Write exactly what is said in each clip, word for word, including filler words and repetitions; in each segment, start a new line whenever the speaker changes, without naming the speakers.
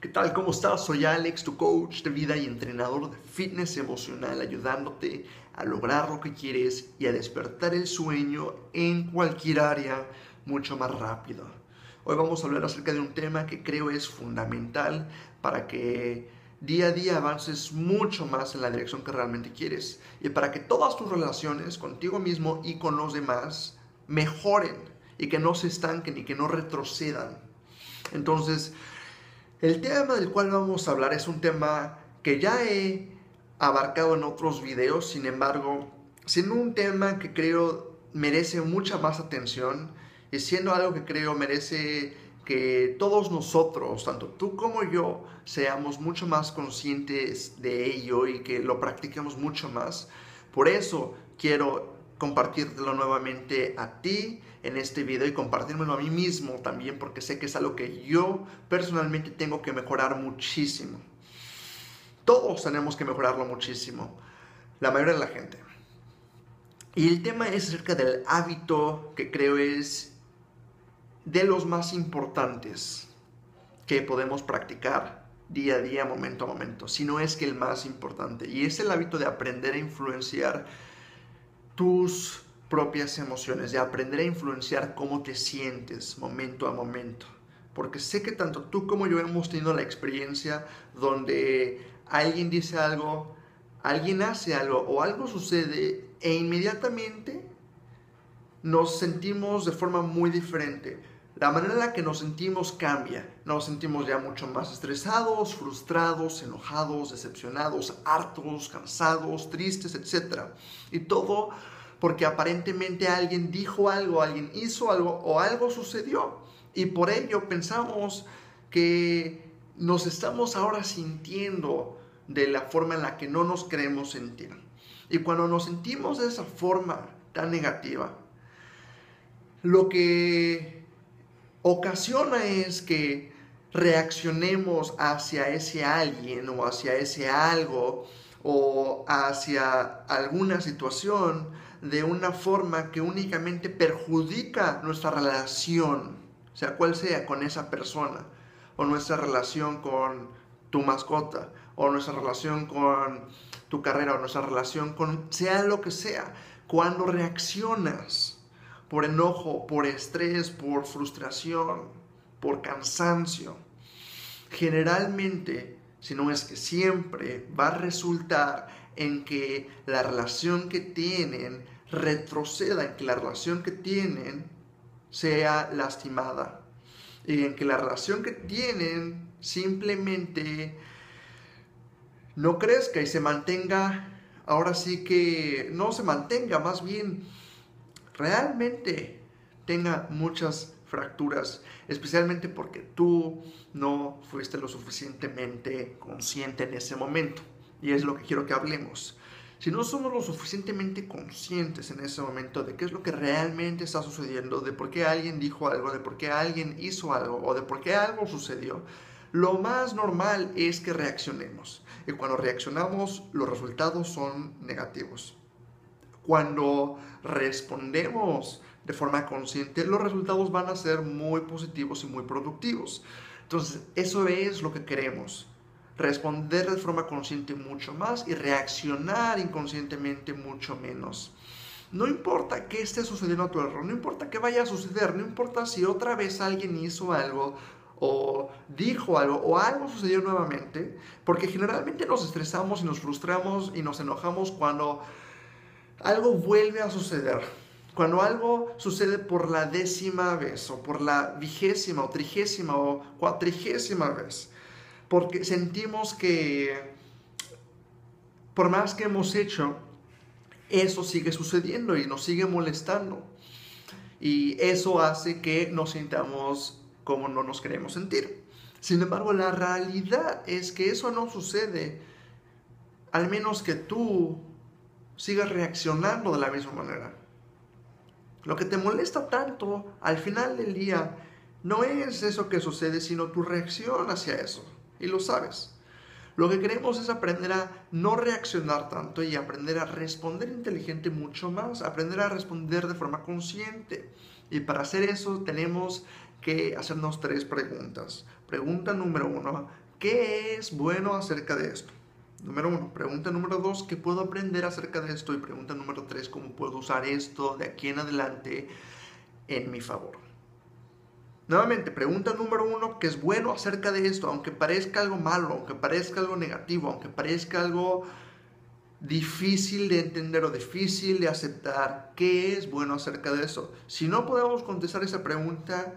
¿Qué tal? ¿Cómo estás? Soy Alex, tu coach de vida y entrenador de fitness emocional, ayudándote a lograr lo que quieres y a despertar el sueño en cualquier área mucho más rápido. Hoy vamos a hablar acerca de un tema que creo es fundamental para que día a día avances mucho más en la dirección que realmente quieres y para que todas tus relaciones contigo mismo y con los demás mejoren y que no se estanquen y que no retrocedan. Entonces, el tema del cual vamos a hablar es un tema que ya he abarcado en otros videos, sin embargo, siendo un tema que creo merece mucha más atención y siendo algo que creo merece que todos nosotros, tanto tú como yo, seamos mucho más conscientes de ello y que lo practiquemos mucho más. Por eso quiero compartírtelo nuevamente a ti en este video y compartírmelo a mí mismo también, porque sé que es algo que yo personalmente tengo que mejorar muchísimo. Todos tenemos que mejorarlo muchísimo, la mayoría de la gente. Y el tema es acerca del hábito que creo es de los más importantes que podemos practicar día a día, momento a momento, si no es que el más importante, y es el hábito de aprender a influenciar tus propias emociones, de aprender a influenciar cómo te sientes momento a momento. Porque sé que tanto tú como yo hemos tenido la experiencia donde alguien dice algo, alguien hace algo o algo sucede e inmediatamente nos sentimos de forma muy diferente. La manera en la que nos sentimos cambia. Nos sentimos ya mucho más estresados, frustrados, enojados, decepcionados, hartos, cansados, tristes, etcétera. Y todo porque aparentemente alguien dijo algo, alguien hizo algo o algo sucedió. Y por ello pensamos que nos estamos ahora sintiendo de la forma en la que no nos queremos sentir. Y cuando nos sentimos de esa forma tan negativa, lo que ocasiona es que reaccionemos hacia ese alguien o hacia ese algo o hacia alguna situación de una forma que únicamente perjudica nuestra relación, sea cual sea, con esa persona, o nuestra relación con tu mascota, o nuestra relación con tu carrera, o nuestra relación con sea lo que sea. Cuando reaccionas por enojo, por estrés, por frustración, por cansancio, generalmente, si no es que siempre, va a resultar en que la relación que tienen retroceda, en que la relación que tienen sea lastimada y en que la relación que tienen simplemente no crezca y se mantenga, ahora sí que no se mantenga, más bien realmente tenga muchas fracturas, especialmente porque tú no fuiste lo suficientemente consciente en ese momento. Y es lo que quiero que hablemos. Si no somos lo suficientemente conscientes en ese momento de qué es lo que realmente está sucediendo, de por qué alguien dijo algo, de por qué alguien hizo algo o de por qué algo sucedió, lo más normal es que reaccionemos. Y cuando reaccionamos, los resultados son negativos. Cuando respondemos de forma consciente, los resultados van a ser muy positivos y muy productivos. Entonces, eso es lo que queremos. Responder de forma consciente mucho más y reaccionar inconscientemente mucho menos. No importa qué esté sucediendo a tu alrededor, no importa qué vaya a suceder, no importa si otra vez alguien hizo algo o dijo algo o algo sucedió nuevamente, porque generalmente nos estresamos y nos frustramos y nos enojamos cuando algo vuelve a suceder. Cuando algo sucede por la décima vez o por la vigésima o trigésima o cuatrigésima vez, porque sentimos que por más que hemos hecho, eso sigue sucediendo y nos sigue molestando. Y eso hace que nos sintamos como no nos queremos sentir. Sin embargo, la realidad es que eso no sucede, al menos que tú sigas reaccionando de la misma manera. Lo que te molesta tanto al final del día no es eso que sucede, sino tu reacción hacia eso. Y lo sabes. Lo que queremos es aprender a no reaccionar tanto y aprender a responder inteligente mucho más, aprender a responder de forma consciente. Y para hacer eso tenemos que hacernos tres preguntas. Pregunta número uno: ¿qué es bueno acerca de esto? Número uno. Pregunta número dos, ¿qué puedo aprender acerca de esto? Y pregunta número tres, ¿cómo puedo usar esto de aquí en adelante en mi favor? Nuevamente, pregunta número uno, ¿qué es bueno acerca de esto? Aunque parezca algo malo, aunque parezca algo negativo, aunque parezca algo difícil de entender o difícil de aceptar, ¿qué es bueno acerca de eso? Si no podemos contestar esa pregunta,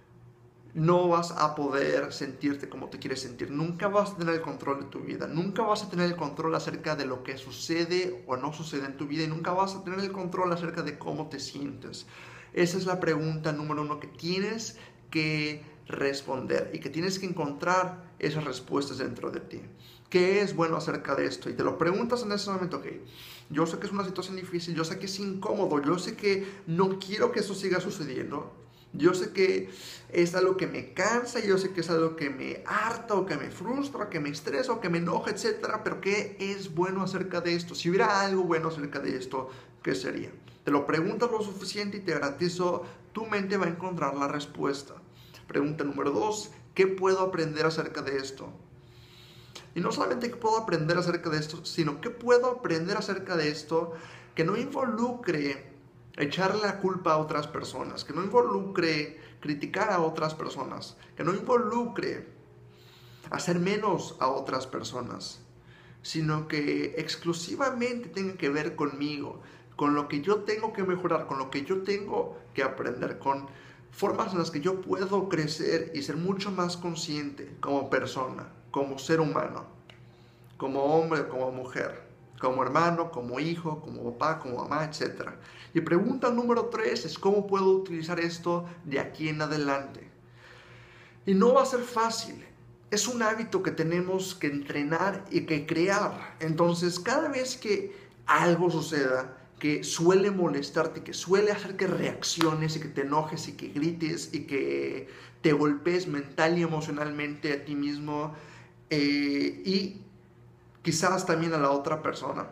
no vas a poder sentirte como te quieres sentir. Nunca vas a tener el control de tu vida. Nunca vas a tener el control acerca de lo que sucede o no sucede en tu vida. Y nunca vas a tener el control acerca de cómo te sientes. Esa es la pregunta número uno que tienes que responder y que tienes que encontrar esas respuestas dentro de ti. ¿Qué es bueno acerca de esto? Y te lo preguntas en ese momento, ok, yo sé que es una situación difícil, yo sé que es incómodo, yo sé que no quiero que eso siga sucediendo, yo sé que es algo que me cansa, yo sé que es algo que me harta o que me frustra, que me estresa o que me enoja, etcétera, pero ¿qué es bueno acerca de esto? Si hubiera algo bueno acerca de esto, ¿qué sería? Te lo preguntas lo suficiente y te garantizo, tu mente va a encontrar la respuesta. Pregunta número dos, ¿qué puedo aprender acerca de esto? Y no solamente qué puedo aprender acerca de esto, sino qué puedo aprender acerca de esto que no involucre echarle la culpa a otras personas, que no involucre criticar a otras personas, que no involucre hacer menos a otras personas, sino que exclusivamente tenga que ver conmigo, con lo que yo tengo que mejorar, con lo que yo tengo que aprender, con formas en las que yo puedo crecer y ser mucho más consciente como persona, como ser humano, como hombre, como mujer, como hermano, como hijo, como papá, como mamá, etcétera. Y pregunta número tres es cómo puedo utilizar esto de aquí en adelante. Y no va a ser fácil. Es un hábito que tenemos que entrenar y que crear. Entonces, cada vez que algo suceda que suele molestarte, que suele hacer que reacciones y que te enojes y que grites y que te golpees mental y emocionalmente a ti mismo eh, y quizás también a la otra persona.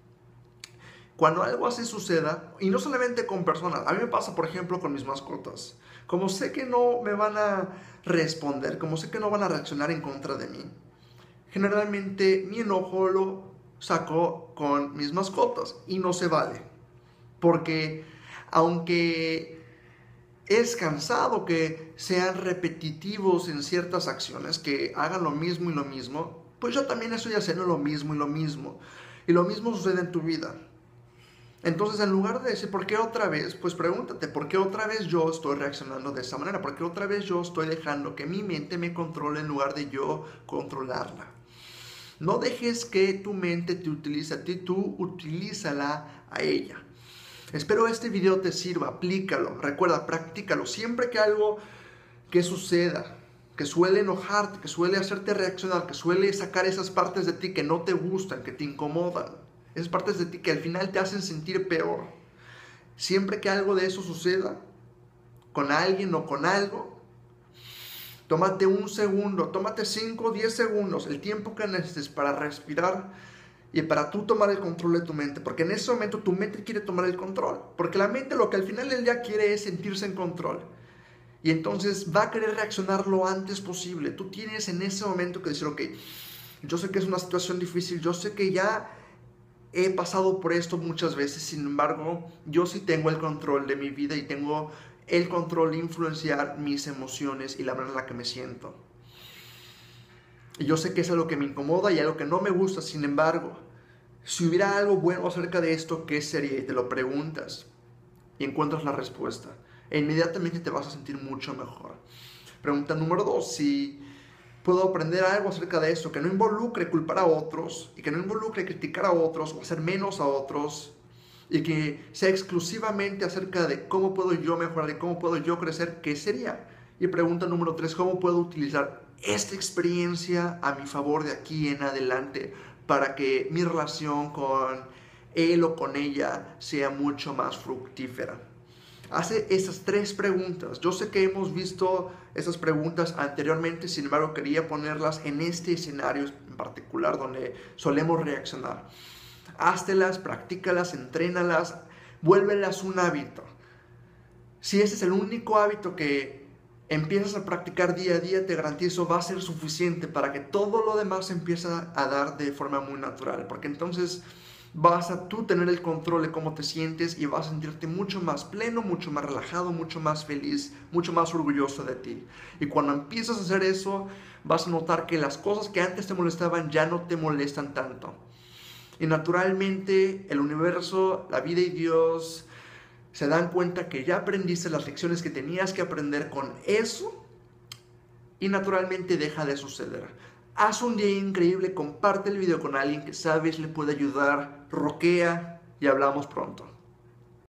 Cuando algo así suceda, y no solamente con personas, a mí me pasa por ejemplo con mis mascotas, como sé que no me van a responder, como sé que no van a reaccionar en contra de mí, generalmente mi enojo lo saco con mis mascotas y no se vale, porque aunque es cansado que sean repetitivos en ciertas acciones, que hagan lo mismo y lo mismo, pues yo también estoy haciendo lo mismo y lo mismo, y lo mismo sucede en tu vida. Entonces, en lugar de decir, ¿por qué otra vez? Pues pregúntate, ¿por qué otra vez yo estoy reaccionando de esa manera? ¿Por qué otra vez yo estoy dejando que mi mente me controle en lugar de yo controlarla? No dejes que tu mente te utilice a ti, tú utilízala a ella. Espero este video te sirva, aplícalo, recuerda, practícalo. Siempre que algo que suceda, que suele enojarte, que suele hacerte reaccionar, que suele sacar esas partes de ti que no te gustan, que te incomodan, esas partes de ti que al final te hacen sentir peor. Siempre que algo de eso suceda, con alguien o con algo, tómate un segundo, tómate cinco o diez segundos, el tiempo que necesites para respirar y para tú tomar el control de tu mente. Porque en ese momento tu mente quiere tomar el control. Porque la mente lo que al final del día quiere es sentirse en control. Y entonces va a querer reaccionar lo antes posible. Tú tienes en ese momento que decir, ok, yo sé que es una situación difícil, yo sé que ya he pasado por esto muchas veces, sin embargo, yo sí tengo el control de mi vida y tengo el control de influenciar mis emociones y la manera en la que me siento. Y yo sé que es algo que me incomoda y algo que no me gusta, sin embargo, si hubiera algo bueno acerca de esto, ¿qué sería? Y te lo preguntas y encuentras la respuesta. E inmediatamente te vas a sentir mucho mejor. Pregunta número dos, si puedo aprender algo acerca de esto que no involucre culpar a otros y que no involucre criticar a otros o hacer menos a otros y que sea exclusivamente acerca de cómo puedo yo mejorar y cómo puedo yo crecer, ¿qué sería? Y pregunta número tres, ¿cómo puedo utilizar esta experiencia a mi favor de aquí en adelante para que mi relación con él o con ella sea mucho más fructífera? Hace esas tres preguntas. Yo sé que hemos visto esas preguntas anteriormente, sin embargo quería ponerlas en este escenario en particular donde solemos reaccionar. Háztelas, practícalas, entrénalas, vuélvelas un hábito. Si ese es el único hábito que empiezas a practicar día a día, te garantizo va a ser suficiente para que todo lo demás empiece a dar de forma muy natural, porque entonces vas a tú tener el control de cómo te sientes y vas a sentirte mucho más pleno, mucho más relajado, mucho más feliz, mucho más orgulloso de ti. Y cuando empiezas a hacer eso, vas a notar que las cosas que antes te molestaban ya no te molestan tanto. Y naturalmente el universo, la vida y Dios se dan cuenta que ya aprendiste las lecciones que tenías que aprender con eso y naturalmente deja de suceder. Haz un día increíble, comparte el video con alguien que sabes le puede ayudar, roquea y hablamos pronto.